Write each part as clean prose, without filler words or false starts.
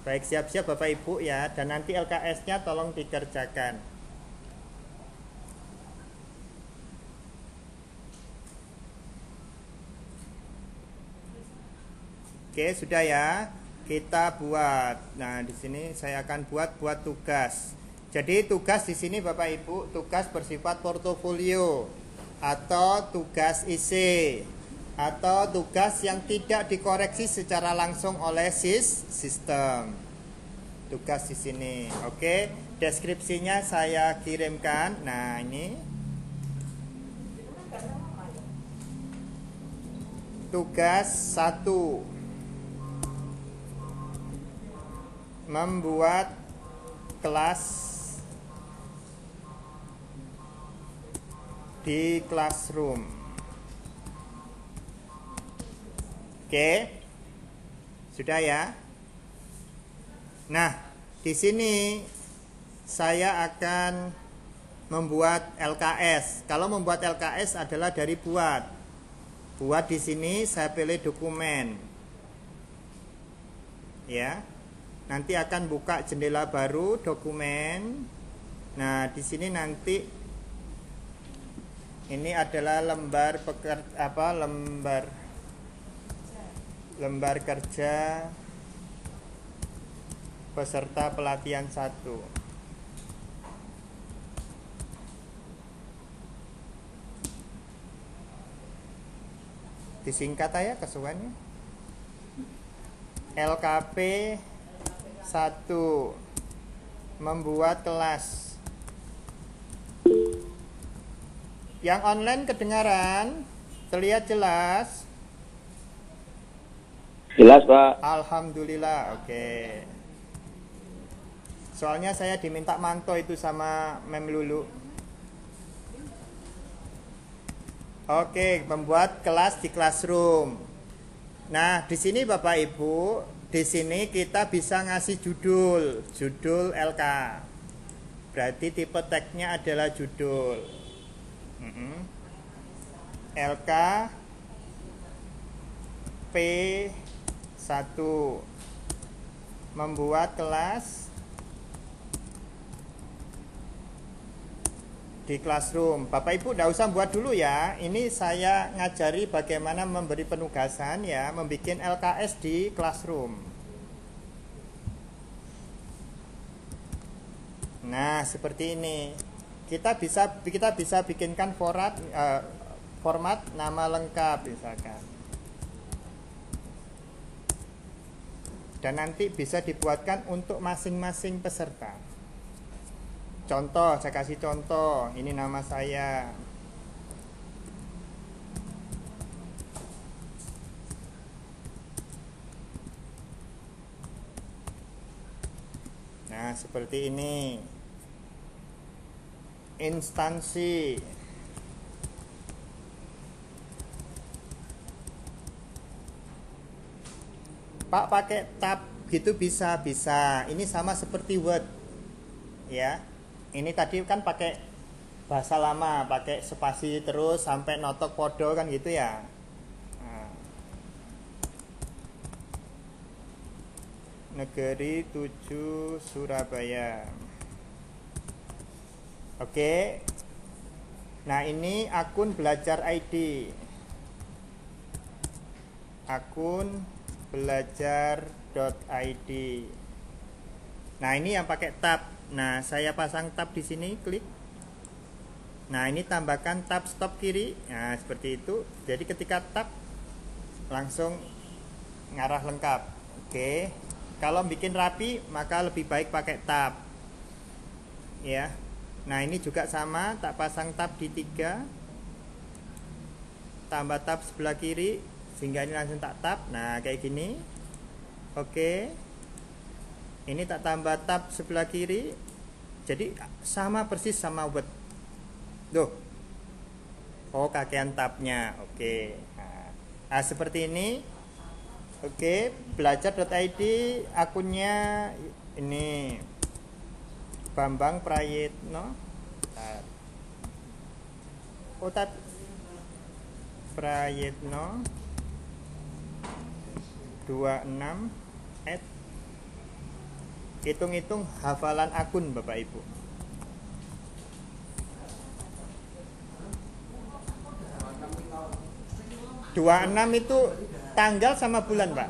Baik, siap-siap Bapak Ibu ya. Dan nanti LKS-nya tolong dikerjakan. Oke, sudah ya. Kita buat. Nah, di sini saya akan buat tugas. Jadi tugas di sini Bapak Ibu, tugas bersifat portofolio atau tugas IC atau tugas yang tidak dikoreksi secara langsung oleh sistem. Tugas di sini. Oke, deskripsinya saya kirimkan. Nah, ini tugas 1. Membuat kelas di classroom. Oke. Sudah ya? Nah, di sini saya akan membuat LKS. Kalau membuat LKS adalah dari buat. Buat di sini saya pilih dokumen. Ya. Nanti akan buka jendela baru dokumen. Nah, di sini nanti ini adalah lembar lembar kerja peserta pelatihan 1. Disingkat aja kesukaannya. LKP 1. Membuat kelas. Yang online kedengaran? Terlihat jelas? Jelas, Pak. Alhamdulillah, oke. Soalnya saya diminta manto itu sama Mem Lulu. Oke, membuat kelas di classroom. Nah, di sini Bapak Ibu, di sini kita bisa ngasih judul LK. Berarti tipe tagnya adalah judul. LK P1 membuat kelas di classroom. Bapak Ibu tidak usah buat dulu ya. Ini saya ngajari bagaimana memberi penugasan ya, membuat LKS di classroom. Nah, seperti ini. Kita bisa bikinkan format nama lengkap misalkan. Dan nanti bisa dibuatkan untuk masing-masing peserta. Contoh, saya kasih contoh. Ini nama saya. Nah, seperti ini. Instansi. Pak pakai tab gitu bisa. Ini sama seperti Word. Ya. Ini tadi kan pakai bahasa lama, pakai spasi terus sampai notok podo kan gitu ya. Nah. Negeri 7 Surabaya. Oke. Nah, ini akun belajar ID. Akun belajar.id. Nah, ini yang pakai tab. Nah, saya pasang tab di sini, klik. Nah, ini tambahkan tab stop kiri. Nah, seperti itu. Jadi ketika tab langsung ngarah lengkap. Oke. Kalau bikin rapi, maka lebih baik pakai tab. Ya. Nah, ini juga sama, tak pasang tab di 3. Tambah tab sebelah kiri sehingga ini langsung tak tab. Nah, kayak gini. Oke. Ini tak tambah tab sebelah kiri. Jadi sama persis sama Word. Tuh. Oh, kakean tabnya. Oke. Nah, seperti ini. Oke, belajar.id akunnya ini Bambang Prayitno. Oh, Prayitno 26 Hitung-hitung hafalan akun Bapak Ibu. Dua enam itu tanggal sama bulan, Pak.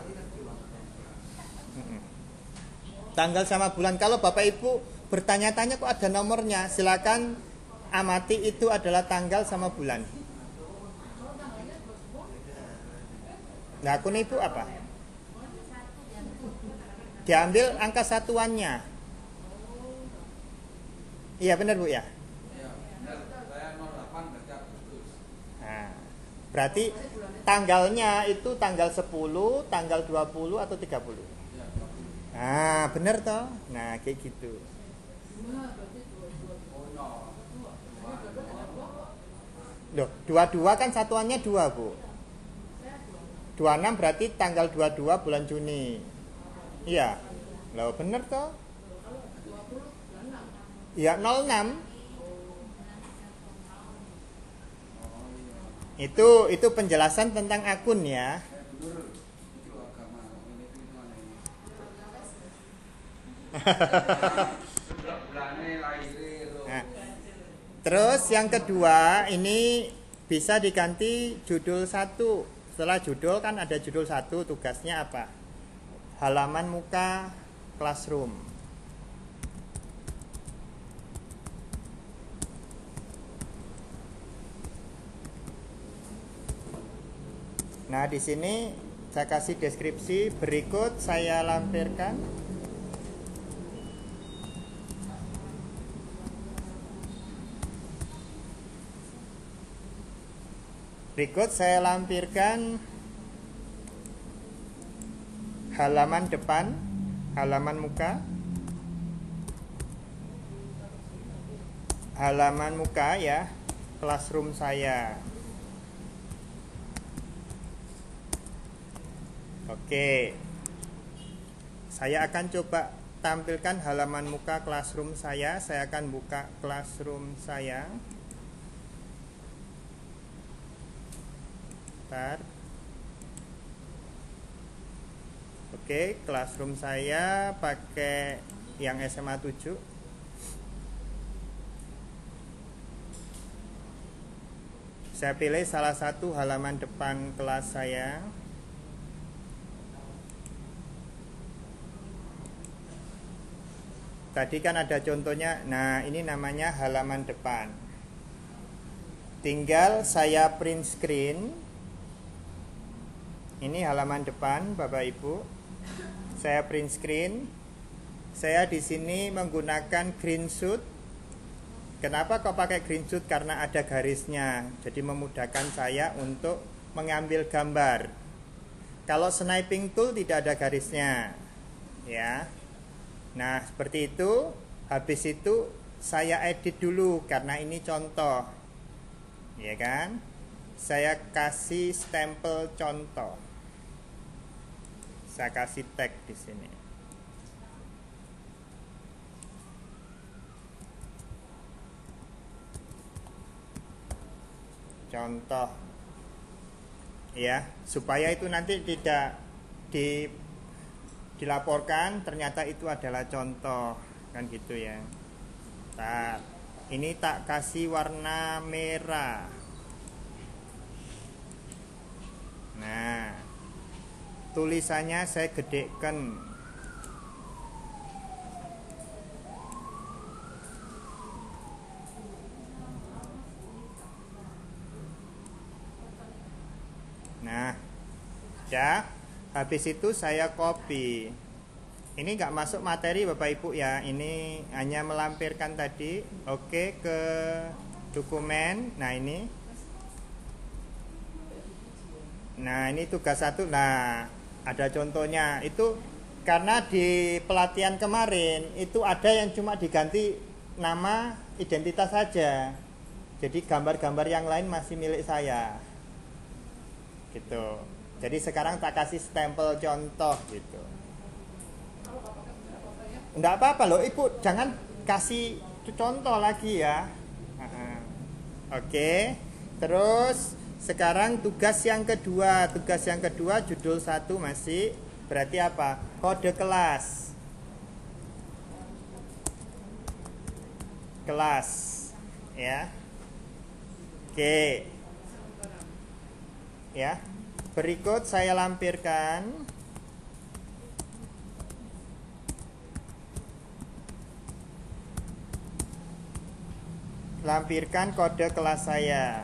Tanggal sama bulan. Kalau Bapak Ibu bertanya-tanya kok ada nomornya, silakan amati itu adalah tanggal sama bulan. Nah, akun Ibu apa? Diambil angka satuannya. Iya benar Bu ya? Nah, berarti tanggalnya itu tanggal 10, tanggal 20 atau 30? Nah, benar toh? Nah, kayak gitu. Loh, 22 kan satuannya 2, Bu. 26 berarti tanggal 22 bulan Juni. Iya. Loh, benar toh? Ya, 06. Itu penjelasan tentang akun ya. Nah, terus yang kedua ini bisa diganti judul 1. Setelah judul kan ada judul 1, tugasnya apa? Halaman muka classroom. Nah, di sini saya kasih deskripsi berikut saya lampirkan. Berikut saya lampirkan halaman depan, halaman muka. Halaman muka ya, classroom saya. Oke. Saya akan coba tampilkan halaman muka classroom saya. Saya akan buka classroom saya. Bentar. Oke, classroom saya pakai yang SMA 7. Saya pilih salah satu halaman depan kelas saya. Tadi kan ada contohnya. Nah, ini namanya halaman depan. Tinggal saya print screen. Ini halaman depan, Bapak Ibu. Saya print screen. Saya di sini menggunakan screenshot. Kenapa kok pakai screenshot? Karena ada garisnya. Jadi memudahkan saya untuk mengambil gambar. Kalau sniping tool tidak ada garisnya. Ya. Nah, seperti itu. Habis itu saya edit dulu karena ini contoh. Ya kan? Saya kasih stempel contoh. Saya kasih tag di sini. Contoh. Ya, supaya itu nanti tidak dilaporkan ternyata itu adalah contoh, kan gitu ya. Nah, ini tak kasih warna merah. Nah, tulisannya saya gedekan. Nah, ya. Habis itu saya copy. Ini nggak masuk materi Bapak Ibu ya. Ini hanya melampirkan tadi. Oke, ke dokumen. Nah, ini. Nah, ini tugas 1. Nah, ada contohnya. Itu karena di pelatihan kemarin itu ada yang cuma diganti nama identitas saja. Jadi gambar-gambar yang lain masih milik saya. Gitu. Jadi sekarang tak kasih stempel contoh gitu. Enggak apa-apa loh Ibu, jangan kasih contoh lagi ya. Oke. Terus sekarang tugas yang kedua. Tugas yang kedua judul 1 masih berarti apa? Kode kelas. kelas, ya. Oke. Ya. Berikut saya lampirkan kode kelas saya.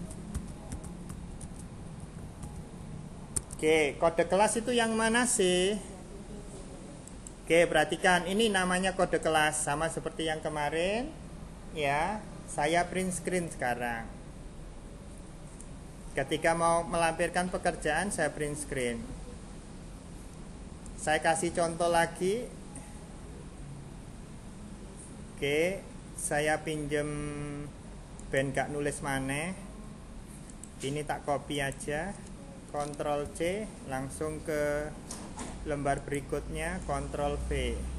Oke, kode kelas itu yang mana sih? Oke, perhatikan, ini namanya kode kelas, sama seperti yang kemarin. Ya, saya print screen sekarang. Ketika mau melampirkan pekerjaan, saya print screen. Saya kasih contoh lagi. Oke, saya pinjem ben gak nulis maneh. Ini tak copy aja. Ctrl C, langsung ke lembar berikutnya, Ctrl V.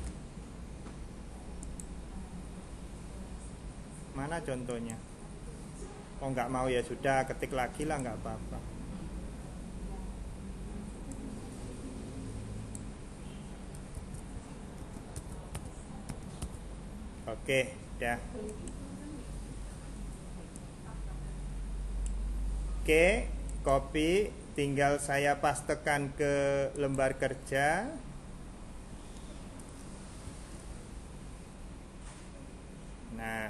Mana contohnya? Oh, nggak mau ya sudah, ketik lagi lah, nggak apa-apa. Oke, dah. Oke, copy, tinggal saya pastekan ke lembar kerja. Nah,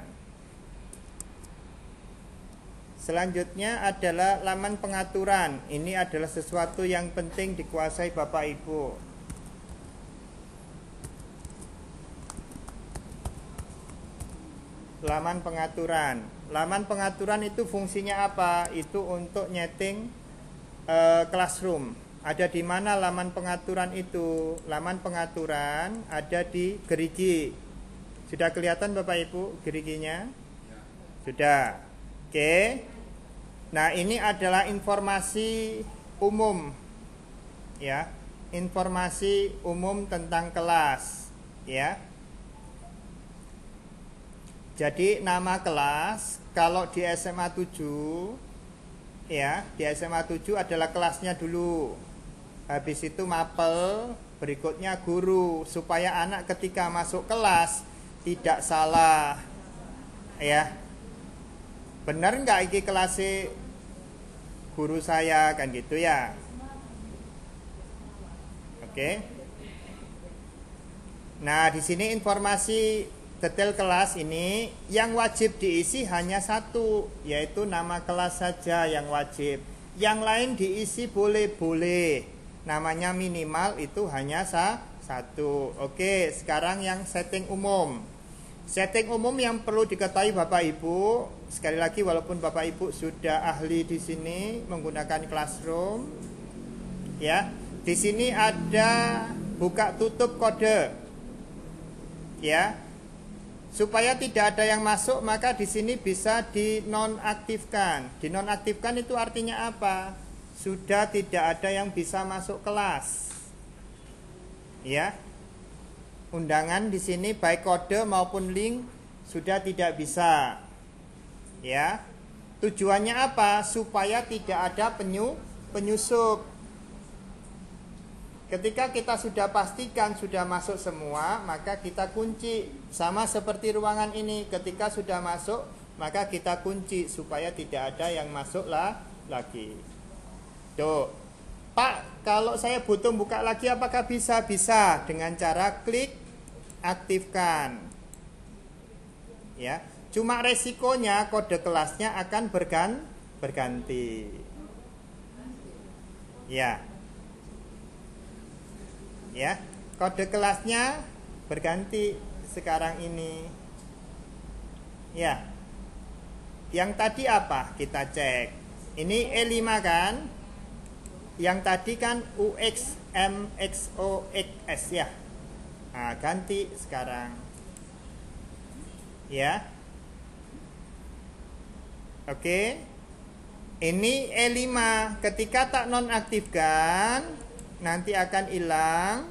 selanjutnya adalah laman pengaturan. Ini adalah sesuatu yang penting dikuasai Bapak Ibu. Laman pengaturan. Laman pengaturan itu fungsinya apa? Itu untuk nyeting classroom. Ada di mana laman pengaturan itu? Laman pengaturan ada di gerigi. Sudah kelihatan Bapak Ibu geriginya? Sudah. Oke. Nah, ini adalah informasi umum, ya, informasi umum tentang kelas, ya. Jadi nama kelas kalau di SMA 7, ya, di SMA 7 adalah kelasnya dulu. Habis itu mapel, berikutnya guru, supaya anak ketika masuk kelas tidak salah, ya. Benar nggak iki kelas guru saya, kan gitu ya. Oke. Nah, di sini informasi detail kelas ini yang wajib diisi hanya satu, yaitu nama kelas saja yang wajib. Yang lain diisi boleh-boleh. Namanya minimal itu hanya satu. Oke, sekarang yang setting umum. Setting umum yang perlu diketahui Bapak Ibu, sekali lagi walaupun Bapak Ibu sudah ahli di sini menggunakan Classroom, ya. Di sini ada buka tutup kode, ya. Supaya tidak ada yang masuk, maka di sini bisa dinonaktifkan. Dinonaktifkan itu artinya apa? Sudah tidak ada yang bisa masuk kelas, ya. Undangan di sini baik kode maupun link sudah tidak bisa, ya. Tujuannya apa? Supaya tidak ada penyusup. Ketika kita sudah pastikan sudah masuk semua, maka kita kunci. Sama seperti ruangan ini, ketika sudah masuk, maka kita kunci supaya tidak ada yang masuk lagi. Tuh, Pak, kalau saya butuh buka lagi apakah bisa? Bisa dengan cara klik aktifkan, ya. Cuma resikonya kode kelasnya akan berganti, ya. Ya, kode kelasnya berganti sekarang ini, ya. Yang tadi apa? Kita cek. Ini E5 kan? Yang tadi kan UXMXOXS, ya. Nah, ganti sekarang, ya. Oke. Ini E5. Ketika tak nonaktifkan, nanti akan hilang.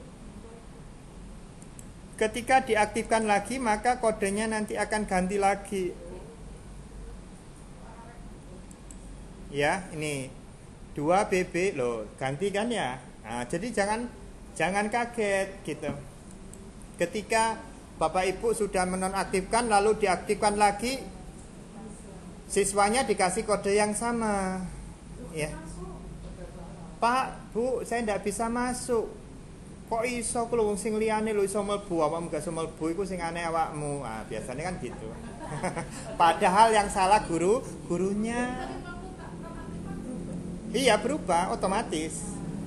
Ketika diaktifkan lagi, maka kodenya nanti akan ganti lagi, ya. Ini 2BB loh, ganti kan ya. Nah, jadi jangan kaget gitu. Ketika Bapak Ibu sudah menonaktifkan lalu diaktifkan lagi, siswanya dikasih kode yang sama. Ya. Pak, Bu, saya tidak bisa masuk. Kok iso kulo wong sing liyane lho iso mlebu, awakmu gak iso mlebu iku sing aneh awakmu. Ah, biasanya kan gitu. Padahal yang salah gurunya. Iya, berubah otomatis.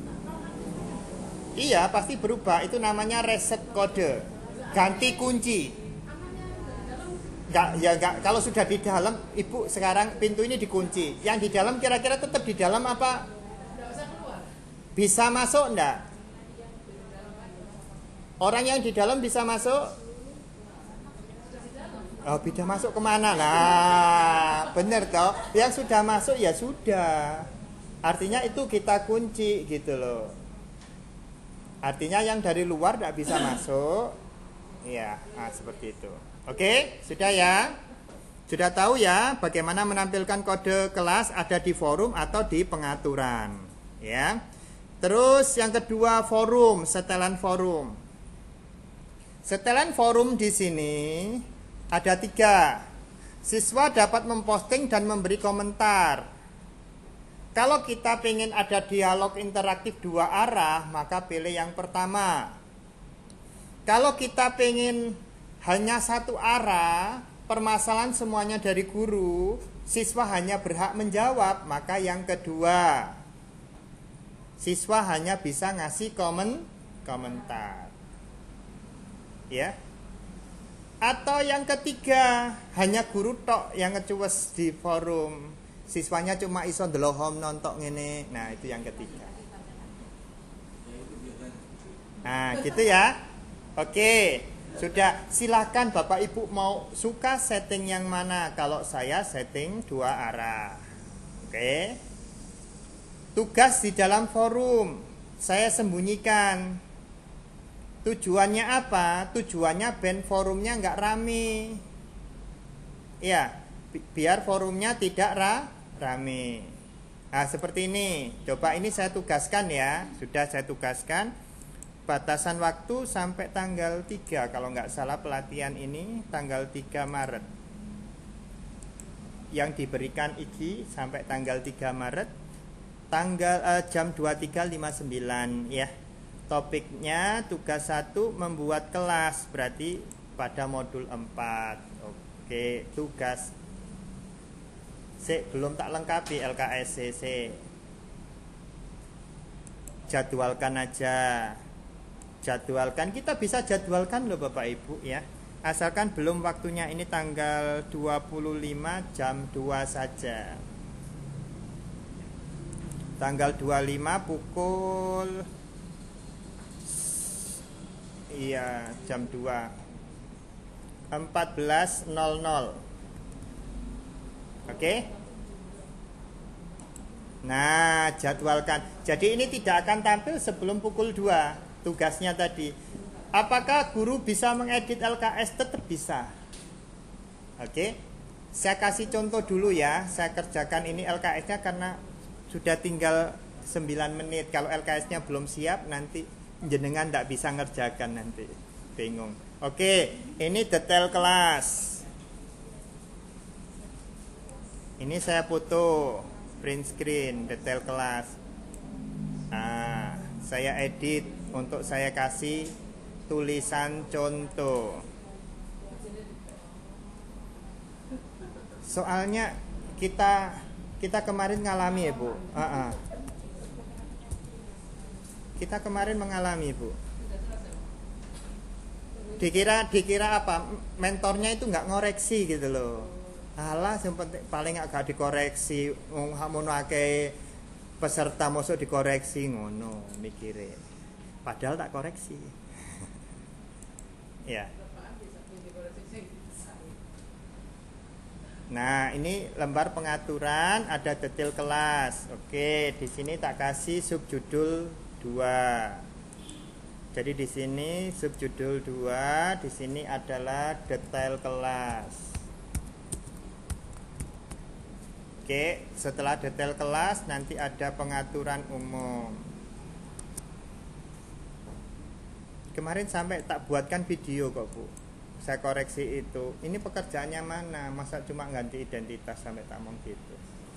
Iya, pasti berubah. Itu namanya reset kode. Ganti kunci. Enggak, kalau sudah di dalam, Ibu sekarang pintu ini dikunci. Yang di dalam kira-kira tetap di dalam apa? Bisa masuk enggak? Orang yang di dalam bisa masuk? Oh, bisa masuk kemana? Nah, bener toh. Yang sudah masuk ya sudah. Artinya itu kita kunci gitu loh. Artinya yang dari luar tidak bisa masuk. Ya, nah, seperti itu. Oke, sudah ya. Sudah tahu ya bagaimana menampilkan kode kelas, ada di forum atau di pengaturan. Ya. Terus yang kedua, forum, setelan forum. Setelan forum di sini ada 3. Siswa dapat memposting dan memberi komentar. Kalau kita pengen ada dialog interaktif 2 arah, maka pilih yang pertama. Kalau kita pengen hanya 1 arah, permasalahan semuanya dari guru, siswa hanya berhak menjawab, maka yang kedua. Siswa hanya bisa ngasih komentar. Ya. Atau yang ketiga, hanya guru tok yang ngecuwes di forum. Siswanya cuma iso ndelohom nontok ngene. Nah, itu yang ketiga. Nah, gitu ya. Oke, sudah. Silakan Bapak Ibu mau suka setting yang mana. Kalau saya setting 2 arah. Oke. Tugas di dalam forum saya sembunyikan. Tujuannya apa? Tujuannya ben forumnya nggak rame. Ya, biar forumnya tidak rame. Nah, seperti ini. Coba ini saya tugaskan ya. Sudah saya tugaskan. Batasan waktu sampai tanggal 3. Kalau nggak salah pelatihan ini tanggal 3 Maret. Yang diberikan iki sampai tanggal 3 Maret. Jam 23.59 ya. Topiknya tugas 1 membuat kelas, berarti pada modul 4. Oke, tugas belum tak lengkapi LKSCC. Jadwalkan aja. Jadwalkan, kita bisa jadwalkan loh Bapak Ibu ya. Asalkan belum waktunya, ini tanggal 25 jam 2 saja. Tanggal 25 pukul jam 2 14.00. Oke. Nah, jadwalkan. Jadi ini tidak akan tampil sebelum pukul 2 tugasnya tadi. Apakah guru bisa mengedit LKS? Tetap bisa. Oke. Saya kasih contoh dulu ya. Saya kerjakan ini LKS-nya karena sudah tinggal 9 menit. Kalau LKS-nya belum siap, nanti jenengan tidak bisa ngerjakan, nanti bingung. Oke, ini detail kelas. Ini saya foto, print screen, detail kelas. Nah, saya edit untuk saya kasih tulisan contoh. Soalnya kita kemarin ngalami ya Bu. Kita kemarin mengalami Bu. Dikira apa? Mentornya itu nggak ngoreksi gitu loh. Alah, yang penting paling agak dikoreksi. Ngono akeh peserta mosok dikoreksi ngono mikirin. Padahal tak koreksi. Ya. Nah, ini lembar pengaturan, ada detail kelas. Oke, di sini tak kasih subjudul 2. Jadi di sini subjudul 2, di sini adalah detail kelas. Oke, setelah detail kelas nanti ada pengaturan umum. Kemarin sampai tak buatkan video kok Bu. saya koreksi itu. Ini pekerjaannya mana? Masa cuma ganti identitas sampai tak mau gitu.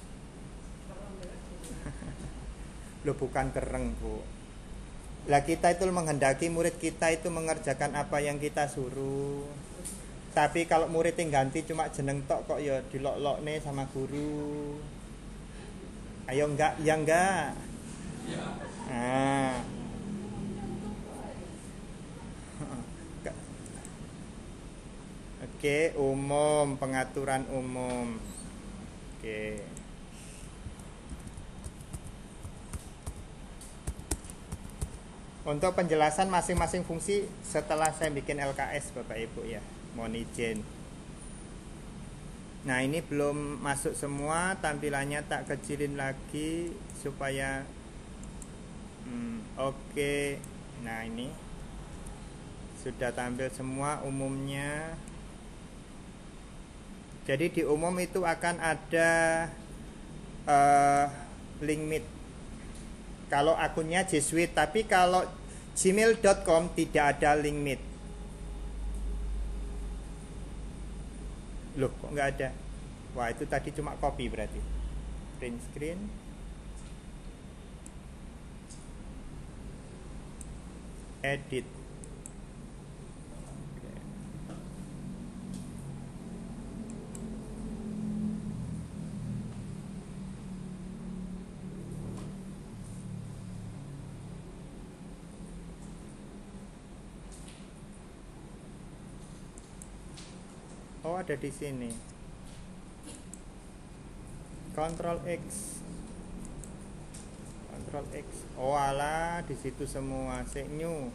Loh, bukan kereng, Bu. Lah kita itu menghendaki murid kita itu mengerjakan apa yang kita suruh. Tapi kalau murid yang ganti cuma jeneng tok kok ya dilok-lok nih sama guru. Ayo enggak, ya enggak. Nah. Oke, umum, pengaturan umum. Oke. Untuk penjelasan masing-masing fungsi setelah saya bikin LKS Bapak Ibu ya, mohon izin. Nah, ini belum masuk semua, tampilannya tak kecilin lagi supaya oke. Nah, ini sudah tampil semua umumnya. Jadi di umum itu akan ada link meet kalau akunnya G Suite, tapi kalau gmail.com tidak ada link meet. Loh, kok nggak ada? Wah, itu tadi cuma copy berarti. Print screen. Edit. Oh, ada di sini. Ctrl X. Ctrl X. Oh, alah, di situ semua. Save new.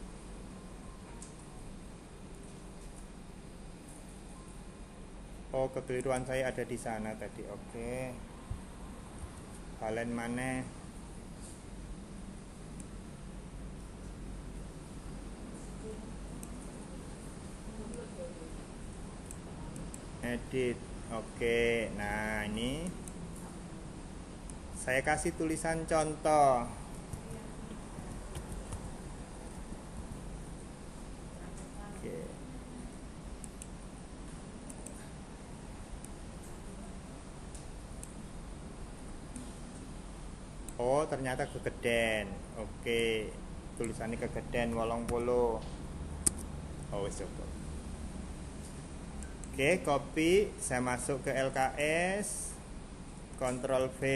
Oh, kekeliruan saya ada di sana tadi. Oke. Balen mana? Edit. Oke. Nah, ini saya kasih tulisan contoh. Oke. Oh, ternyata kegeden. Oke. Tulisannya kegeden 80. Oh, cukup. Oke, copy, saya masuk ke LKS, Ctrl V.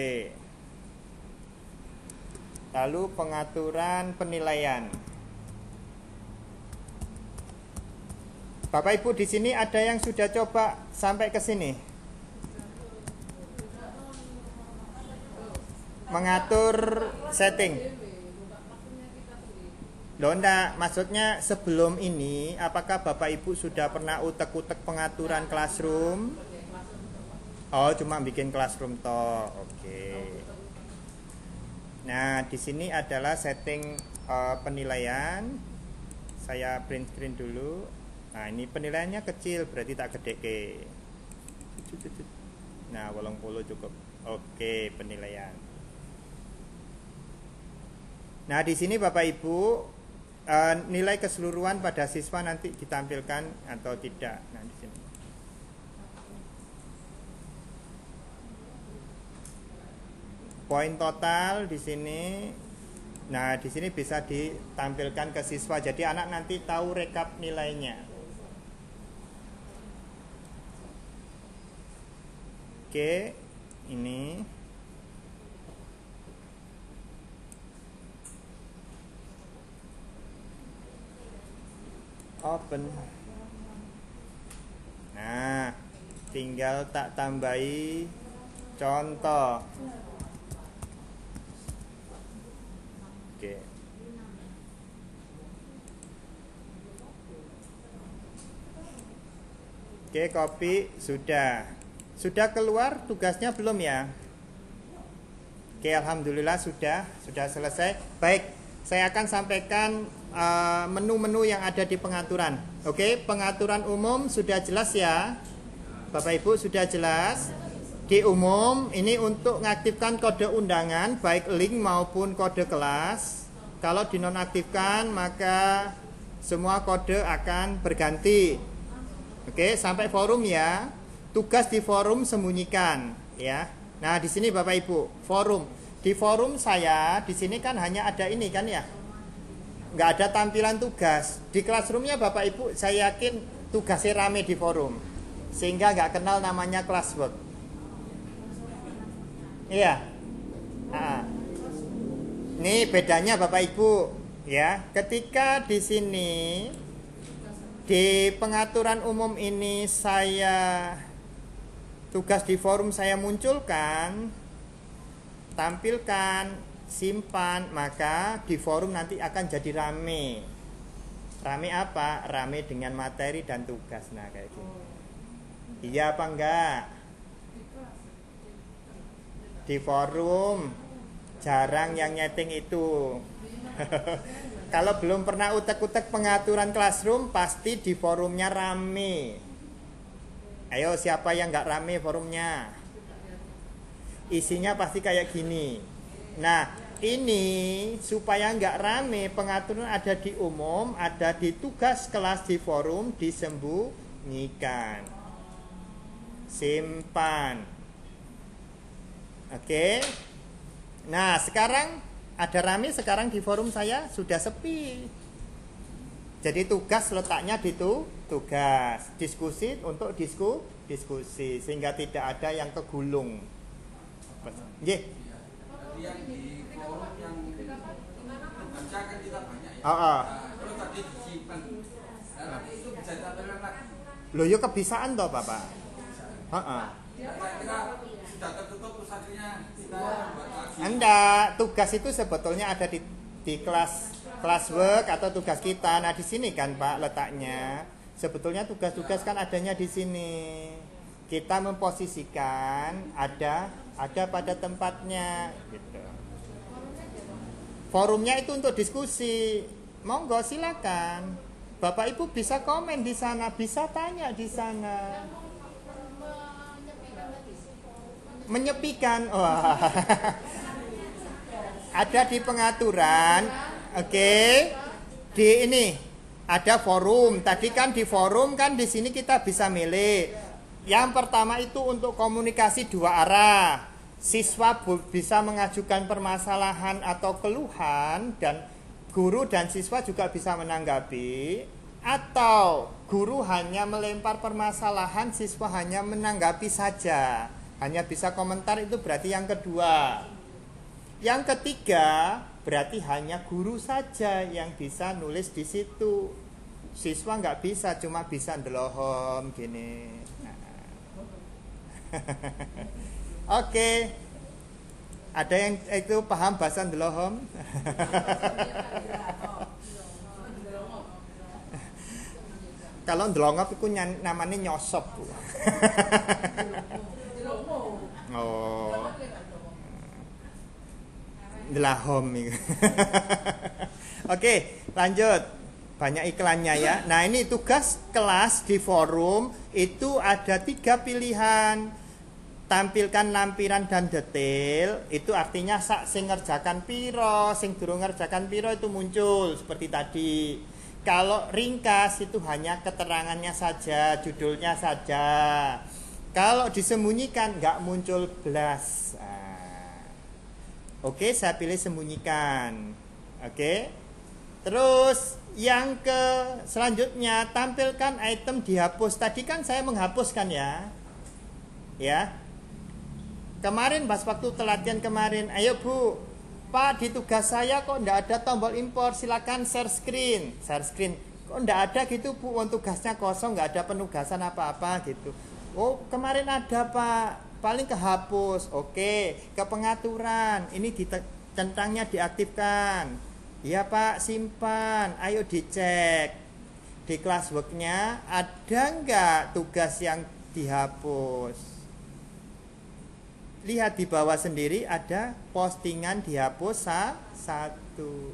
Lalu pengaturan penilaian. Bapak Ibu di sini ada yang sudah coba sampai ke sini? Mengatur setting. Loh, enggak, maksudnya sebelum ini apakah Bapak Ibu sudah pernah utek-utek pengaturan classroom? Oh, cuma bikin classroom toh. Oke. Nah, di sini adalah setting penilaian. Saya print screen dulu. Nah, ini penilaiannya kecil, berarti tak gede ke. Nah, 80 cukup. Oke, penilaian. Nah, di sini Bapak Ibu nilai keseluruhan pada siswa nanti ditampilkan atau tidak. Nah, di sini. Poin total di sini. Nah, di sini bisa ditampilkan ke siswa. Jadi anak nanti tahu rekap nilainya. Oke, ini open. Nah, tinggal tak tambahi contoh. Oke. Oke, copy sudah. Sudah keluar tugasnya belum ya? Oke, alhamdulillah sudah selesai. Baik, saya akan sampaikan menu-menu yang ada di pengaturan. Oke, pengaturan umum sudah jelas ya, Bapak Ibu, sudah jelas. Di umum ini untuk mengaktifkan kode undangan baik link maupun kode kelas. Kalau dinonaktifkan maka semua kode akan berganti. Oke, sampai forum ya. Tugas di forum sembunyikan ya. Nah, di sini Bapak Ibu, forum. Di forum saya di sini kan hanya ada ini kan ya. Nggak ada tampilan tugas. Di classroomnya Bapak Ibu saya yakin tugasnya rame di forum. Sehingga nggak kenal namanya classwork. Iya. Nah, ini bedanya Bapak Ibu ya. Ketika di sini di pengaturan umum ini saya tugas di forum saya munculkan, tampilkan, simpan, maka di forum nanti akan jadi rame. Rame apa? Rame dengan materi dan tugas. Nah, kayak gini. Iya apa enggak? Di forum jarang yang nyeting itu. Kalau belum pernah utek-utek pengaturan classroom, pasti di forumnya rame. Ayo, siapa yang nggak rame forumnya? Isinya pasti kayak gini. Nah, ini supaya nggak rame, pengaturan ada di umum, ada di tugas kelas di forum, disembunyikan. Simpan. Oke. Nah, sekarang ada rame, sekarang di forum saya sudah sepi. Jadi tugas letaknya di tugas, diskusi untuk diskusi sehingga tidak ada yang kegulung. Nggih. Yang di forum yang baca kan kita banyak ya. Terus tadi disimpan. Nanti itu bisa ditampilkan lagi. Loh, yo kebisaan toh, Bapak. Saya kira sudah tertutup terus akhirnya kita buat lagi. Enggak, tugas itu sebetulnya ada di classwork atau tugas kita. Nah, di sini kan Pak letaknya. Sebetulnya tugas-tugas kan adanya di sini. Kita memposisikan ada pada tempatnya gitu. Forumnya itu untuk diskusi. Monggo silakan. Bapak Ibu bisa komen di sana, bisa tanya di sana. Menyepikan. Wah. Ada di pengaturan. Oke. Di ini ada forum. Tadi kan di forum kan di sini kita bisa milih. Yang pertama itu untuk komunikasi dua arah. Siswa bisa mengajukan permasalahan atau keluhan dan guru dan siswa juga bisa menanggapi, atau guru hanya melempar permasalahan, siswa hanya menanggapi saja, hanya bisa komentar. Itu berarti yang kedua. Yang ketiga berarti hanya guru saja yang bisa nulis di situ, siswa nggak bisa, cuma bisa ndelohom gini. Oke. Ada yang itu paham bahasa ndelohom? Kalau ndelongop itu namanya nyosop, Bu. Oh. Ndelahom itu. Oke, lanjut. Banyak iklannya ya. Nah, ini tugas kelas di forum itu ada 3 pilihan. Tampilkan lampiran dan detail. Itu artinya sing ngerjakan piro, sing durung ngerjakan piro itu muncul seperti tadi. Kalau ringkas itu hanya keterangannya saja, judulnya saja. Kalau disembunyikan nggak muncul belas. Oke, saya pilih sembunyikan. Oke. Terus yang ke selanjutnya, tampilkan item dihapus. Tadi kan saya menghapuskan ya. Ya. Kemarin pas waktu pelatihan kemarin, ayo Bu, Pak, di tugas saya kok enggak ada tombol impor, silakan share screen. Share screen. Kok enggak ada gitu, Bu? Tugasnya kosong, enggak ada penugasan apa-apa gitu. Oh, kemarin ada, Pak. Paling kehapus. Oke, ke pengaturan. Ini centangnya diaktifkan. Iya, Pak, simpan. Ayo dicek. Di classwork-nya ada enggak tugas yang dihapus? Lihat di bawah sendiri ada postingan dihapus satu.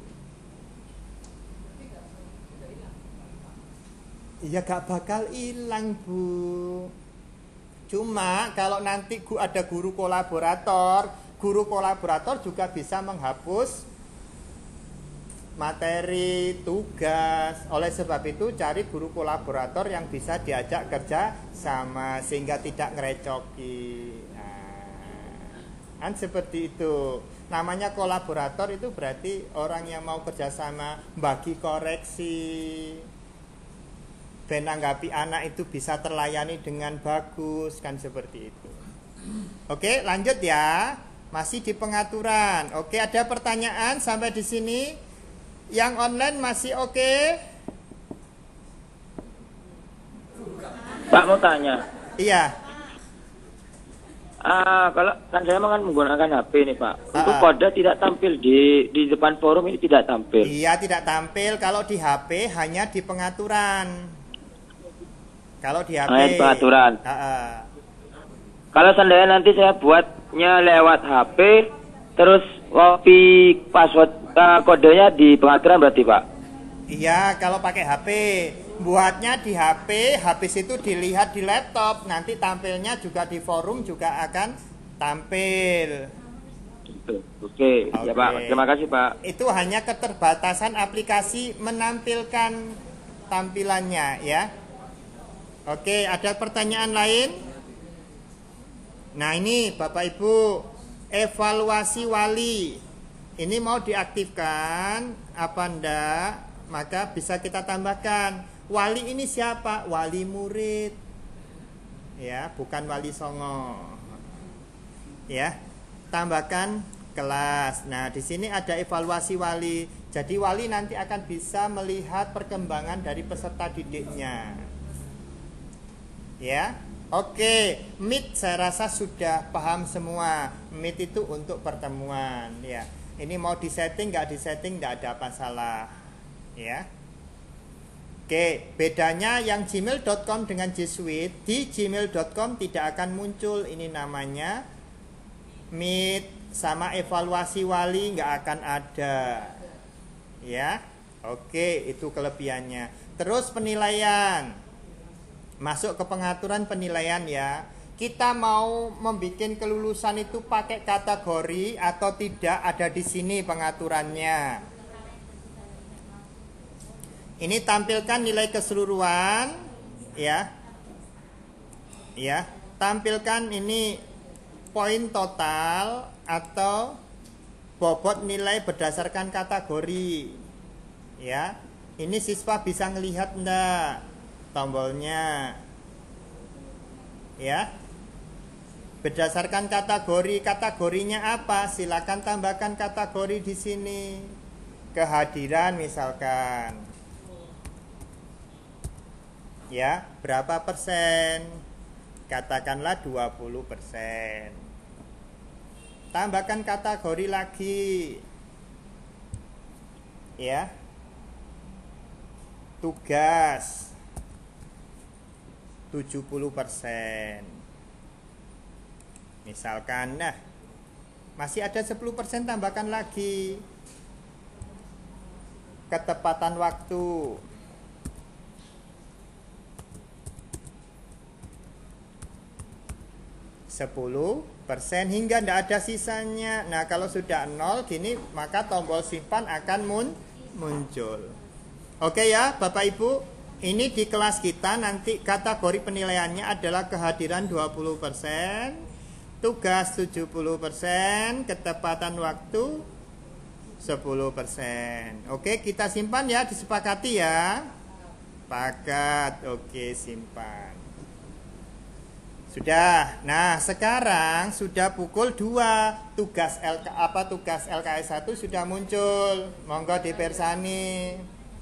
Iya, gak bakal hilang, Bu. Cuma kalau nanti ada guru kolaborator juga bisa menghapus materi, tugas. Oleh sebab itu cari guru kolaborator yang bisa diajak kerja sama sehingga tidak ngerecoki. Kan seperti itu. Namanya kolaborator itu berarti orang yang mau kerjasama, bagi koreksi, menanggapi anak itu bisa terlayani dengan bagus, kan seperti itu. Oke, lanjut ya. Masih di pengaturan. Oke, ada pertanyaan sampai di sini? Yang online masih oke? Pak mau tanya. Iya. Kalau kan saya menggunakan HP nih Pak. Untuk kode tidak tampil di depan forum ini tidak tampil. Iya, tidak tampil. Kalau di HP hanya di pengaturan. Kalau di HP. Di pengaturan. Kalau seandainya nanti saya buatnya lewat HP, terus copy password kodenya di pengaturan berarti Pak? Iya, kalau pakai HP, buatnya di HP, habis itu dilihat di laptop, nanti tampilnya juga di forum juga akan tampil. Oke. Ya Pak, terima kasih Pak. Itu hanya keterbatasan aplikasi menampilkan tampilannya ya. Oke, ada pertanyaan lain? Nah ini Bapak Ibu, evaluasi wali. Ini mau diaktifkan apa enggak? Maka bisa kita tambahkan. Wali ini siapa? Wali murid. Ya, bukan wali songo. Ya. Tambahkan kelas. Nah, di sini ada evaluasi wali. Jadi wali nanti akan bisa melihat perkembangan dari peserta didiknya. Ya. Oke, Meet saya rasa sudah paham semua. Meet itu untuk pertemuan, ya. Ini mau disetting nggak disetting nggak ada masalah, ya. Oke, bedanya yang gmail.com dengan G Suite, di gmail.com tidak akan muncul ini namanya Meet sama evaluasi wali nggak akan ada, ya. Oke, itu kelebihannya. Terus penilaian. Masuk ke pengaturan penilaian ya. Kita mau membuat kelulusan itu pakai kategori atau tidak, ada di sini pengaturannya. Ini tampilkan nilai keseluruhan ya. Ya, tampilkan ini poin total atau bobot nilai berdasarkan kategori. Ya. Ini siswa bisa ngelihat enggak tombolnya, ya. Berdasarkan kategori, kategorinya apa? Silakan tambahkan kategori di sini. Kehadiran misalkan, ya, berapa persen? Katakanlah 20%. Tambahkan kategori lagi, ya. Tugas 70%. Misalkan, nah, masih ada 10%, tambahkan lagi. Ketepatan waktu 10% hingga tidak ada sisanya. Nah, kalau sudah 0 gini, maka tombol simpan akan muncul. Oke ya Bapak Ibu, ini di kelas kita nanti kategori penilaiannya adalah kehadiran 20%, tugas 70%, ketepatan waktu 10%. Oke, kita simpan ya, disepakati ya. Sepakat. Oke, simpan. Sudah. Nah, sekarang sudah pukul 2. Tugas LKS 1 sudah muncul. Monggo dipersani.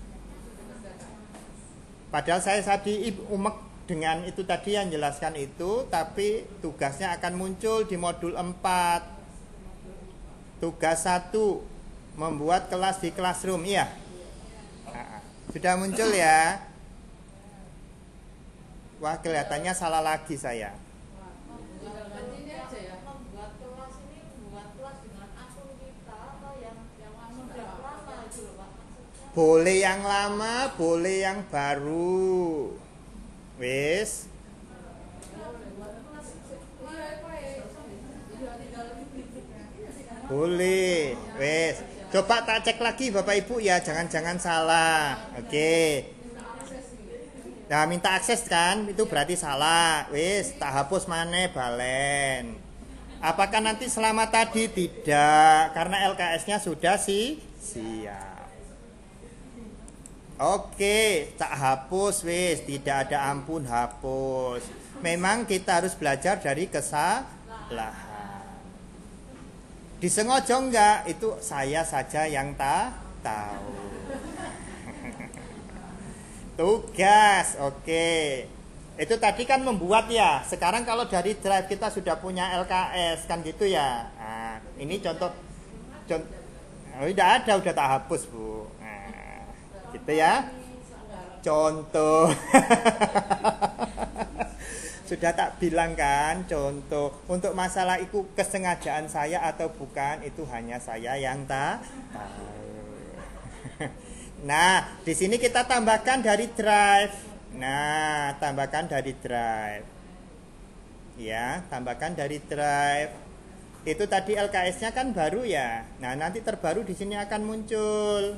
Padahal saya tadi umek dengan itu tadi yang jelaskan itu, tapi tugasnya akan muncul di modul 4. Tugas 1 membuat kelas di Classroom, iya. Nah, sudah muncul ya. Wah, kelihatannya salah lagi saya. Boleh yang lama, boleh yang baru. Wis. Boleh. Wis. Coba tak cek lagi Bapak Ibu ya, jangan-jangan salah. Oke. Nah, minta akses kan, itu berarti salah. Wis, tak hapus maneh balen. Apakah nanti selama tadi? Tidak, karena LKS-nya sudah siap. Oke, tak hapus wis, tidak ada ampun hapus. Memang kita harus belajar dari kesalahan. Disengaja enggak, itu saya saja yang tahu. Tugas, oke. Itu tadi kan membuat ya. Sekarang kalau dari drive kita sudah punya LKS kan gitu ya. Nah, ini contoh. Oh, tidak ada, udah tak hapus Bu. Nah, gitu ya. Contoh. Sudah tak bilang kan, contoh. Untuk masalah itu kesengajaan saya atau bukan, itu hanya saya yang tahu. Nah, di sini kita tambahkan dari drive. Nah, tambahkan dari drive. Ya, tambahkan dari drive. Itu tadi LKS-nya kan baru ya. Nah, nanti terbaru di sini akan muncul.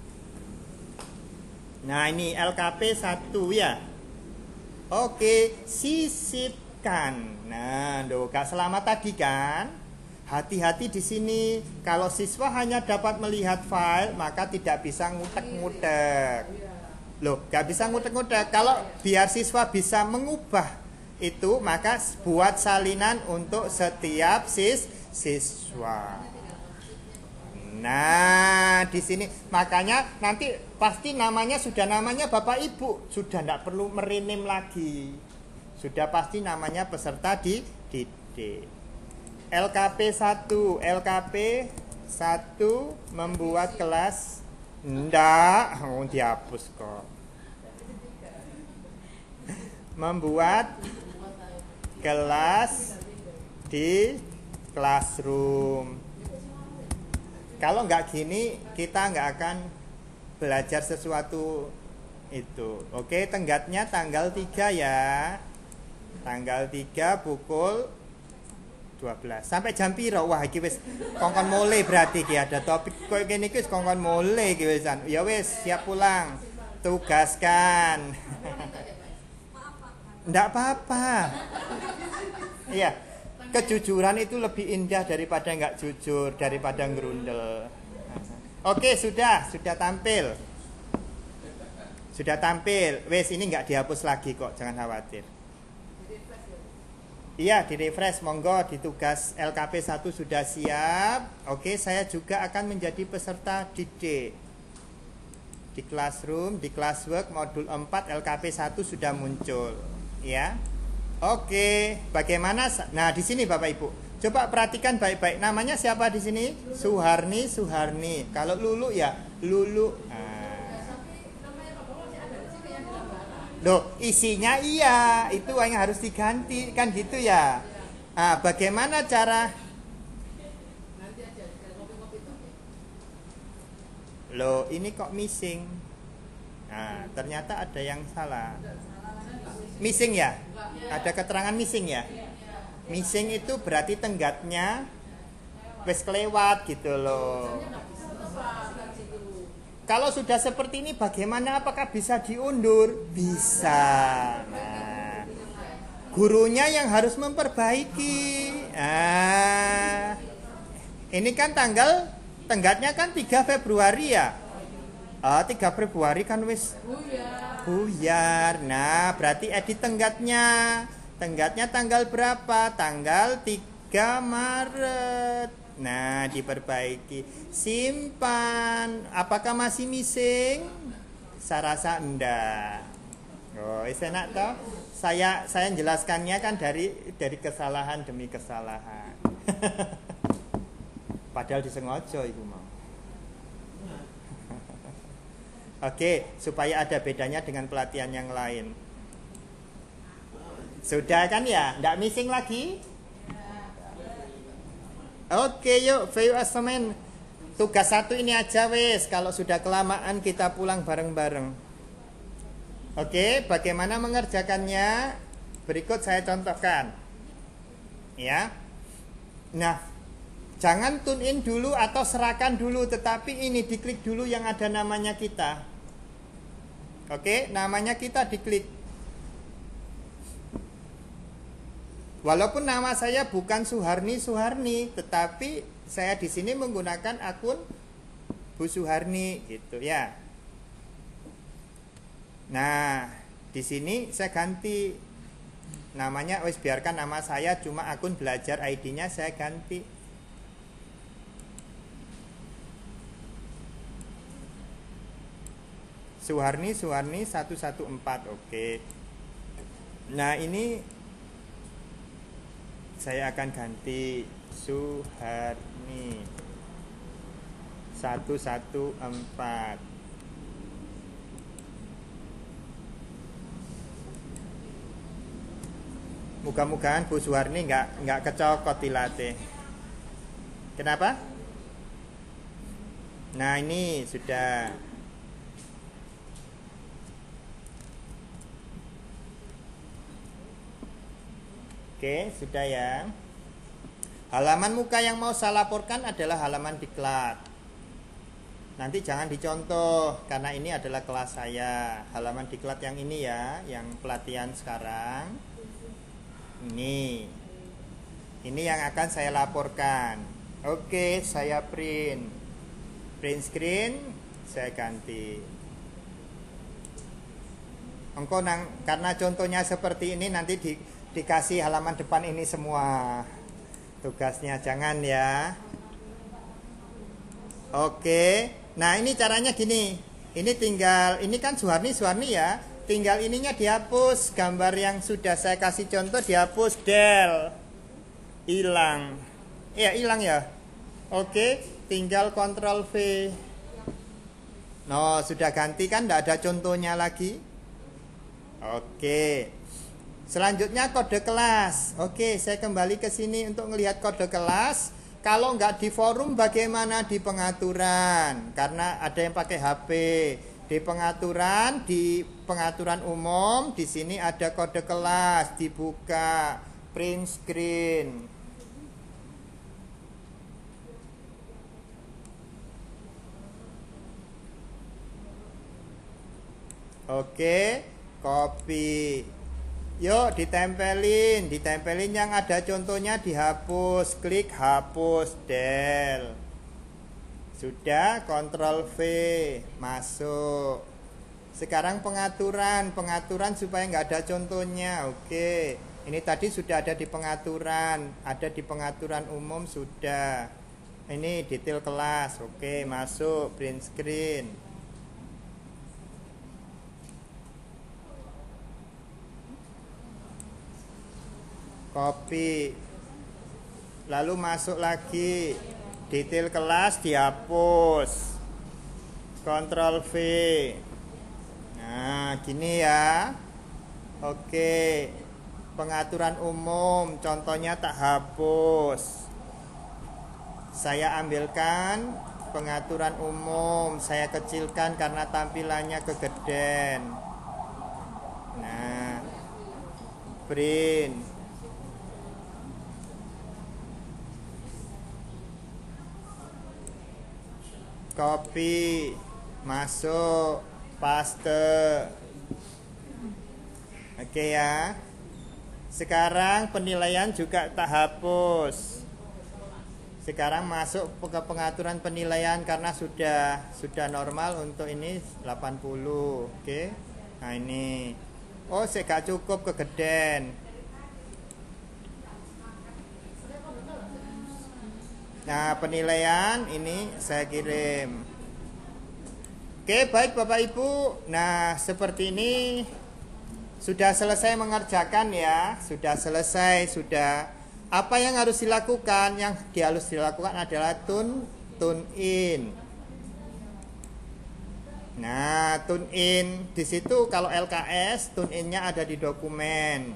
Nah, ini LKP 1 ya. Oke, sisipkan. Nah, gak selama tadi kan? Hati-hati di sini. Kalau siswa hanya dapat melihat file, maka tidak bisa ngutek-ngutek. Loh, gak bisa ngutek-ngutek. Kalau biar siswa bisa mengubah itu, maka buat salinan untuk setiap siswa. Nah, di sini makanya nanti pasti namanya sudah namanya Bapak Ibu, sudah tidak perlu merename lagi. Sudah pasti namanya peserta didik. LKP 1, LKP 1 membuat kelas. Ndak, dihapus kok. Membuat kelas di classroom. Kalau nggak gini, kita nggak akan belajar sesuatu itu. Oke, tenggatnya tanggal 3 ya. Tanggal 3 pukul 12. Sampai jam piro? Wah, iki wis kongkon mulai berarti iki ada topik koyo ngene iki wis kongkon mulai iki wisan. Ya wis, siap pulang. Tugaskan. Ndak apa-apa. Iya. Kejujuran itu lebih indah daripada nggak jujur, daripada ngerundel. Oke, sudah tampil. Sudah tampil. Wes, ini nggak dihapus lagi kok, jangan khawatir. Iya, di refresh, monggo. Di tugas LKP 1 sudah siap. Oke, saya juga akan menjadi peserta didik. Di classroom, di classwork modul 4 LKP 1 sudah muncul. Ya. Oke, bagaimana? Nah, di sini Bapak Ibu, coba perhatikan baik-baik. Namanya siapa di sini? Suharni. Kalau Lulu ya Lulu. Loh, isinya iya, itu yang harus diganti kan gitu ya. Nah, bagaimana cara? Loh, ini kok missing? Nah, ternyata ada yang salah. Missing ya? Ada keterangan missing ya? Missing itu berarti tenggatnya wes kelewat gitu loh. Kalau sudah seperti ini bagaimana? Apakah bisa diundur? Bisa. Nah, gurunya yang harus memperbaiki. Nah, ini kan tenggatnya kan 3 Februari ya. 3 Februari kan wis buyar. Nah, berarti edit tenggatnya. Tenggatnya tanggal berapa? Tanggal 3 Maret. Nah, diperbaiki. Simpan. Apakah masih missing? Saya rasa enggak. Oh, enak toh? Saya jelaskannya kan dari kesalahan demi kesalahan. Padahal disengaja ibu mau. Oke, supaya ada bedanya dengan pelatihan yang lain. Sudah kan ya? Nggak missing lagi? Oke, yuk, VU assignment. Tugas 1 ini aja wes. Kalau sudah kelamaan kita pulang bareng-bareng. Oke, bagaimana mengerjakannya? Berikut saya contohkan. Ya. Nah, Jangan tune in dulu atau serahkan dulu, tetapi ini diklik dulu yang ada namanya kita. Oke, namanya kita diklik. Walaupun nama saya bukan Suharni, tetapi saya di sini menggunakan akun Bu Suharni gitu ya. Nah, di sini saya ganti namanya, wis biarkan nama saya, cuma akun belajar ID-nya saya ganti. Suharni 114. Oke. Nah, ini saya akan ganti Suharni 114. Mudah-mudahan Bu Suharni nggak kecokot tilate. Kenapa? Nah, ini sudah. Oke, sudah ya. Halaman muka yang mau saya laporkan adalah halaman diklat. Nanti jangan dicontoh karena ini adalah kelas saya. Halaman diklat yang ini ya, yang pelatihan sekarang. Ini yang akan saya laporkan. Oke, saya print screen, saya ganti. Engkau karena contohnya seperti ini, nanti dikasih halaman depan ini semua tugasnya, jangan ya. Oke, nah ini caranya gini. Ini tinggal, ini kan Suharni ya. Tinggal ininya dihapus, gambar yang sudah saya kasih contoh dihapus, del, hilang. Iya, hilang ya. Oke, tinggal Ctrl V. No, sudah ganti kan, tidak ada contohnya lagi. Oke. Selanjutnya kode kelas. Oke, saya kembali ke sini untuk melihat kode kelas. Kalau nggak di forum, bagaimana di pengaturan? Karena ada yang pakai HP. Di pengaturan umum, di sini ada kode kelas, dibuka, print screen. Oke, copy. Yuk ditempelin yang ada contohnya dihapus, klik hapus, del. Sudah, Ctrl V, masuk. Sekarang pengaturan supaya nggak ada contohnya. Oke, ini tadi sudah ada di pengaturan umum sudah. Ini detail kelas. Oke, masuk, print screen. Copy. Lalu masuk lagi. Detail kelas dihapus. Ctrl V. Nah, gini ya. Oke. Pengaturan umum, contohnya tak hapus. Saya ambilkan pengaturan umum, saya kecilkan karena tampilannya kegedean. Nah, print. Copy, masuk, paste. Oke ya. Sekarang penilaian juga tak hapus. Sekarang masuk ke pengaturan penilaian karena sudah normal untuk ini 80. Oke. Nah ini. Oh, saya gak cukup kegedean. Nah, penilaian ini saya kirim. Oke, baik Bapak Ibu. Nah, seperti ini sudah selesai mengerjakan ya. Sudah selesai, sudah. Apa yang harus dilakukan? Yang harus dilakukan adalah tune in. Nah, tune in di situ kalau LKS tune in-nya ada di dokumen.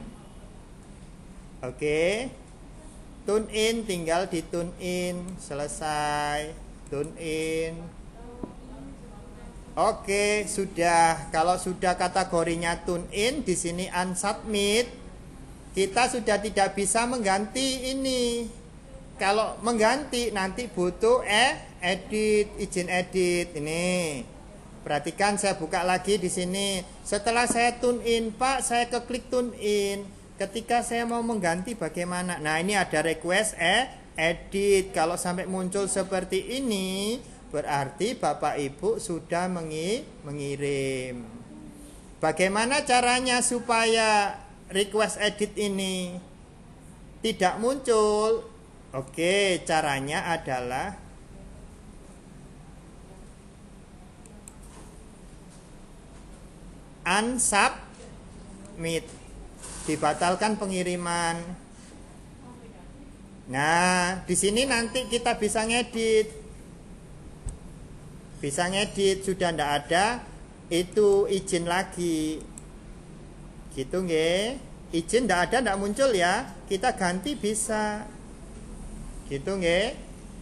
Oke. Tune in, tinggal di tune in, selesai, tune in. Oke, sudah. Kalau sudah kategorinya tune in, di sini unsubmit, kita sudah tidak bisa mengganti ini kalau mengganti nanti butuh edit, izin edit. Ini perhatikan, saya buka lagi di sini. Setelah saya tune in, Pak, saya klik tune in. Ketika saya mau mengganti bagaimana? Nah, ini ada request edit. Kalau sampai muncul seperti ini, berarti Bapak Ibu sudah mengirim. Bagaimana caranya supaya request edit ini tidak muncul? Oke, caranya adalah unsubmit, dibatalkan pengiriman. Nah, di sini nanti kita bisa ngedit. Sudah ndak ada itu izin lagi. Gitu nggih. Izin ndak ada, ndak muncul ya. Kita ganti bisa. Gitu nggih.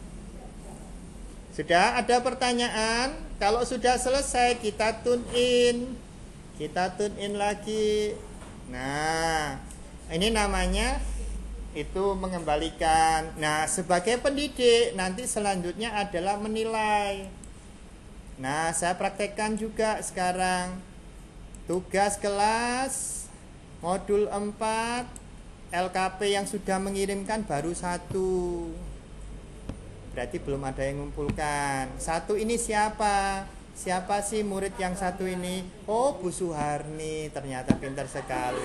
Sudah ada pertanyaan? Kalau sudah selesai kita tune in. Kita tune in lagi. Nah, ini namanya itu mengembalikan. Nah, sebagai pendidik nanti selanjutnya adalah menilai. Nah, saya praktekkan juga sekarang. Tugas kelas modul 4 LKP yang sudah mengirimkan baru 1. Berarti belum ada yang mengumpulkan. 1 ini siapa? Siapa sih murid yang 1 ini? Oh, Bu Suharni, ternyata pintar sekali.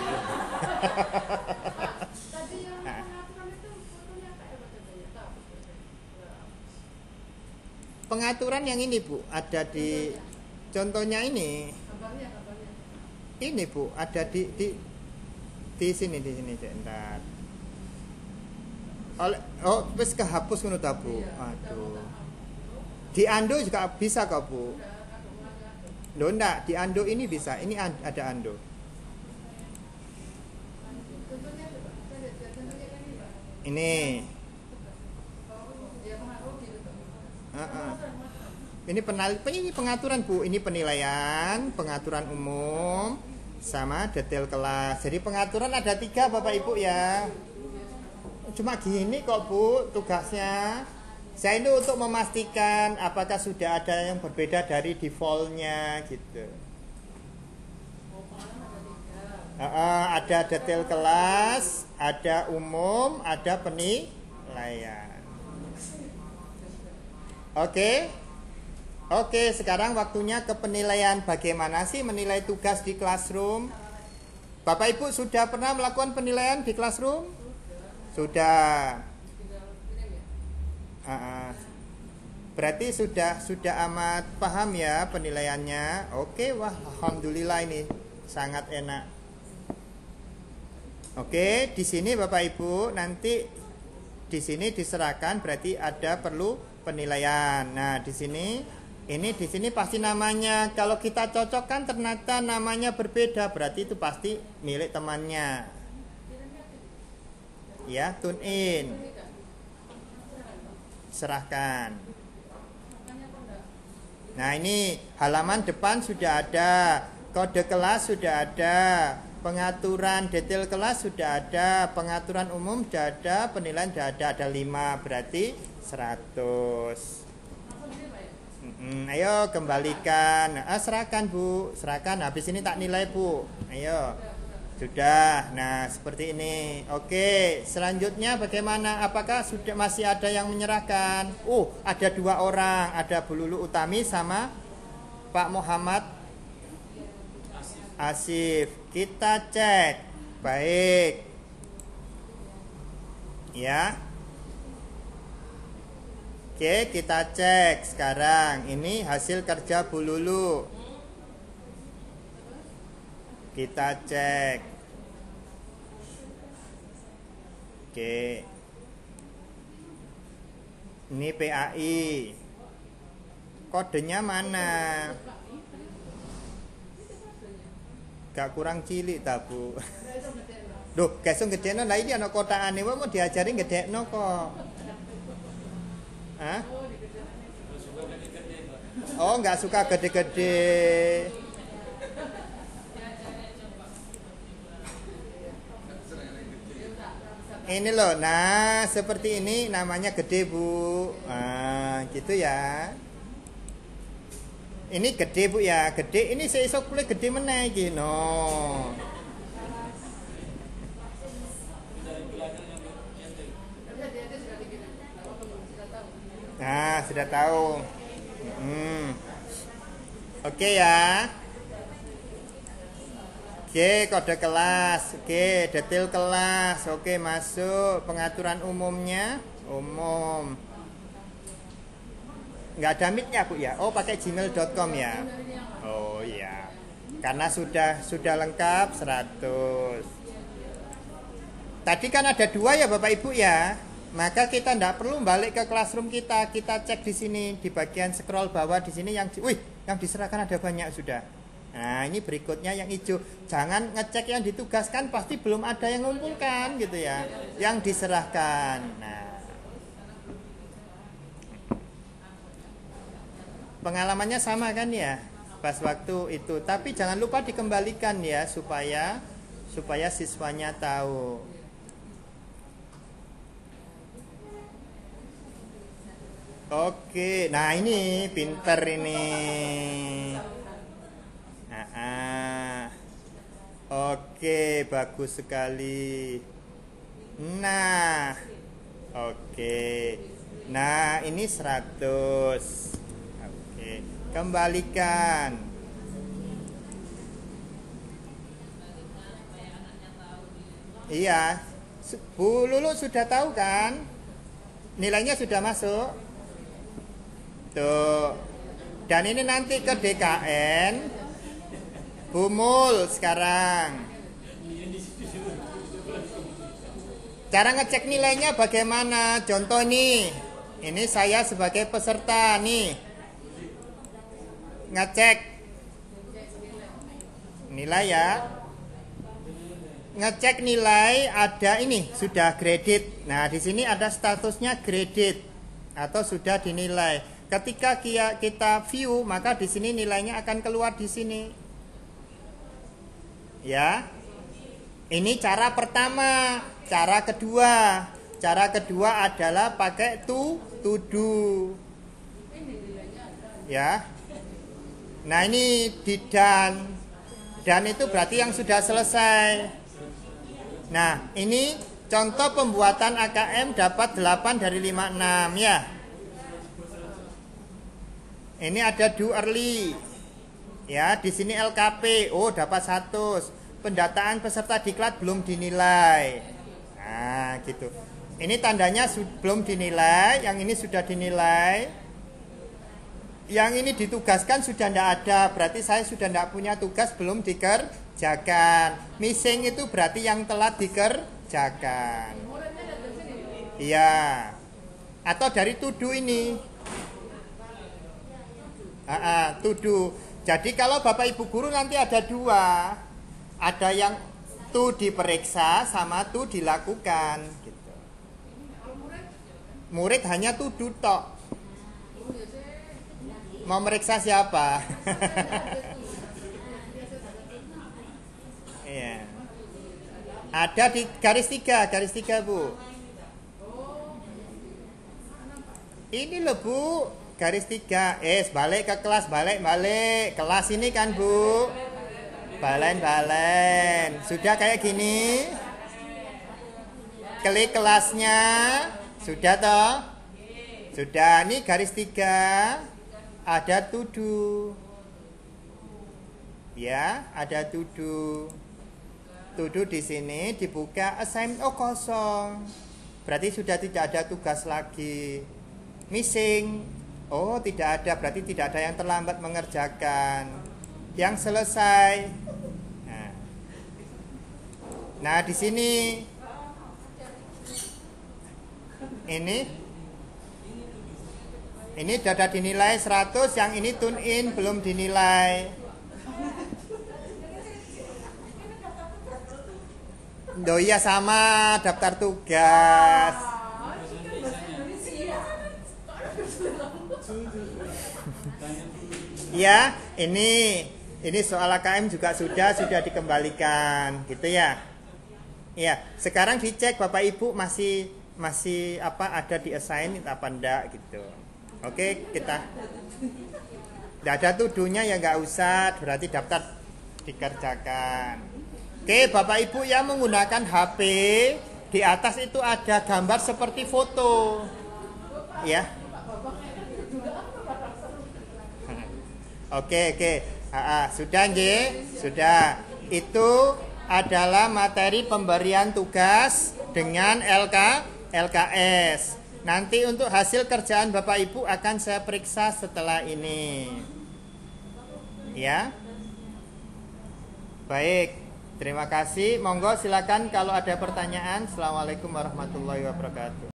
Nah. Pengaturan yang ini, Bu, ada di contohnya ini. Ini, Bu, ada di sini sebentar. Oh, wis kehapus ngono ta, Bu? Aduh. Di Ando juga bisa kok, Bu. Loh, enggak, di Ando ini bisa. Ini ada Ando. Ini. Ini pengaturan, Bu. Ini penilaian, pengaturan umum, sama detail kelas. Jadi pengaturan ada 3, Bapak Ibu ya. Cuma gini kok, Bu, tugasnya. Saya ini untuk memastikan apakah sudah ada yang berbeda dari defaultnya gitu. Ada detail kelas, ada umum, ada penilaian. Oke, sekarang waktunya ke penilaian. Bagaimana sih menilai tugas di classroom? Bapak Ibu sudah pernah melakukan penilaian di classroom? Sudah. Berarti sudah amat paham ya penilaiannya. Oke, wah, alhamdulillah, ini sangat enak. Oke, di sini Bapak Ibu nanti di sini diserahkan, berarti ada perlu penilaian. Nah, di sini pasti namanya. Kalau kita cocokkan ternyata namanya berbeda, berarti itu pasti milik temannya. Ya, tune in. Serahkan. Nah, ini halaman depan sudah ada, kode kelas sudah ada, pengaturan detail kelas sudah ada, pengaturan umum sudah ada, penilaian sudah ada 5, berarti 100. Ayo kembalikan. Serahkan, Bu. Serahkan. Habis ini tak nilai, Bu. Ayo. Sudah. Nah, seperti ini. Oke, selanjutnya bagaimana? Apakah sudah masih ada yang menyerahkan? Ada 2 orang. Ada Bu Lulu Utami sama Pak Muhammad Asif. Kita cek. Baik. Ya. Oke, kita cek sekarang. Ini hasil kerja Bu Lulu. Kita cek. Oke. Ini PAI. Kodenya mana? Gak kurang cilik ta, Bu? Loh, kesung gedekno. Lah iki ana kotakane, wae mau diajari gedekno kok. Hah? Oh, enggak suka gede-gede. Ini loh. Nah, seperti ini namanya gede, Bu. Nah, gitu ya. Ini gede, Bu ya. Gede ini seisok boleh gede meneh iki no. Nah, sudah tahu. Oke ya. Oke, kode kelas. Oke, detail kelas. Oke, masuk. Pengaturan umumnya. Umum. Nggak ada mic-nya, Bu ya? Oh, pakai gmail.com ya? Oh iya. Karena sudah lengkap 100. Tadi kan ada 2 ya Bapak Ibu ya? Maka kita tidak perlu balik ke classroom kita. Kita cek di sini. Di bagian scroll bawah di sini yang diserahkan ada banyak sudah. Nah, ini berikutnya yang hijau. Jangan ngecek yang ditugaskan, pasti belum ada yang ngumpulkan gitu ya. Yang diserahkan. Nah, pengalamannya sama kan ya? Pas waktu itu. Tapi jangan lupa dikembalikan ya supaya siswanya tahu. Oke, nah ini pinter ini. Oke, bagus sekali. Nah, oke. Nah, ini 100. Oke, kembalikan. Iya, Bu Lulu sudah tahu kan? Nilainya sudah masuk. Tuh. Dan ini nanti ke DKN. Bumul sekarang. Cara ngecek nilainya bagaimana? Contoh nih. Ini saya sebagai peserta nih. Ngecek nilai ya. Ngecek nilai ada ini sudah graded. Nah, di sini ada statusnya graded atau sudah dinilai. Ketika kita view, maka di sini nilainya akan keluar di sini. Ya. Ini cara pertama. Cara kedua adalah pakai to do. Ya. Nah, ini di dan itu berarti yang sudah selesai. Nah, ini contoh pembuatan AKM dapat 8 dari 56 ya. Ini ada do early. Ya, di sini LKP. Oh, dapat 100. Pendataan peserta diklat belum dinilai. Nah, gitu. Ini tandanya belum dinilai, yang ini sudah dinilai. Yang ini ditugaskan sudah tidak ada, berarti saya sudah tidak punya tugas, belum dikerjakan. Missing itu berarti yang telah dikerjakan. Iya. Atau dari to do ini. To do. Jadi kalau Bapak Ibu guru nanti ada 2. Ada yang to diperiksa sama to dilakukan gitu. Murid hanya to do tok. Mau meriksa siapa? Iya. Ada di garis 3 Bu. Ini loh Bu, garis 3. Balik ke kelas, balik. Kelas ini kan Bu. Balen. Sudah kayak gini. Klik kelasnya. Sudah toh? Sudah, nih garis 3. Ada to do. Ya, ada to do. To do di sini dibuka assignment kosong. Berarti sudah tidak ada tugas lagi. Missing. Oh, tidak ada, berarti tidak ada yang terlambat mengerjakan. Yang selesai. Nah, di sini ini sudah dinilai 100, yang ini tune in belum dinilai. Iya sama daftar tugas. Ya, ini soal AKM juga sudah dikembalikan, gitu ya. Iya, sekarang dicek Bapak Ibu masih apa ada di assign apa enggak gitu. Oke, kita enggak ada tuduhnya ya nggak usah, berarti daftar dikerjakan. Oke, Bapak Ibu yang menggunakan HP, di atas itu ada gambar seperti foto. Ya. Oke. Sudah nggih? Sudah. Itu adalah materi pemberian tugas dengan LKS. Nanti untuk hasil kerjaan Bapak Ibu akan saya periksa setelah ini. Ya. Baik. Terima kasih. Monggo silakan kalau ada pertanyaan. Assalamualaikum warahmatullahi wabarakatuh.